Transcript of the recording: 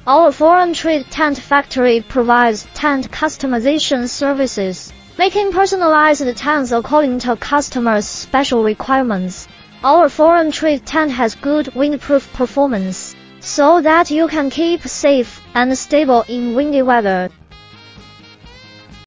Our foreign trade tent factory provides tent customization services, making personalized tents according to customers' special requirements. Our foreign trade tent has good windproof performance, so that you can keep safe and stable in windy weather.